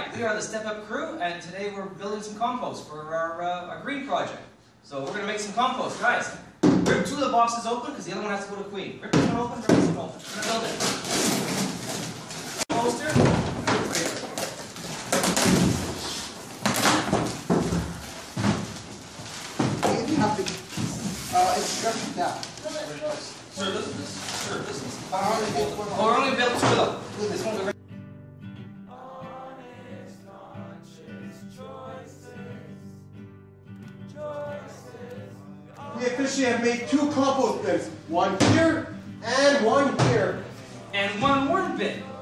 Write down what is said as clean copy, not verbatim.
Alright, we are the Step Up crew, and today we're building some compost for our green project. So we're going to make some compost, guys. Rip two of the boxes open, because the other one has to go to Queen. Rip this one open, rip this one open. We're going to build it. Composter. You have to instruct that. Sir, listen. We're only built two of them. This one's already. We officially have made two compost bins. One here and one here. And one worm bin.